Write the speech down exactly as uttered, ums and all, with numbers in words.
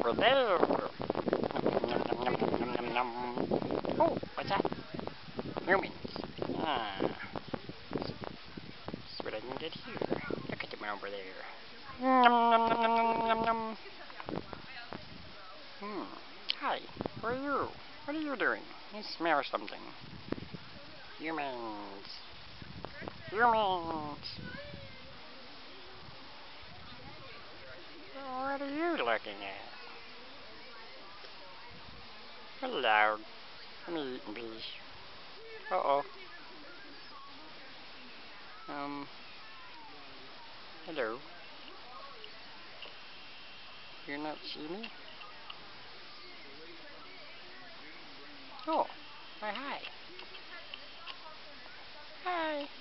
over there. Nom, nom, nom, nom, nom, nom. Oh, what's that? Humans. Ah. That's what I needed here. Look at the one over there. Nom, nom, nom, nom, nom, nom, nom. Hmm. Hi. Who are you? What are you doing? You smell something. Humans. Humans. What are you looking at? Hello. I'm eating these. Uh-oh. Um. Hello. You not see me? Oh. Why, hi. Hi.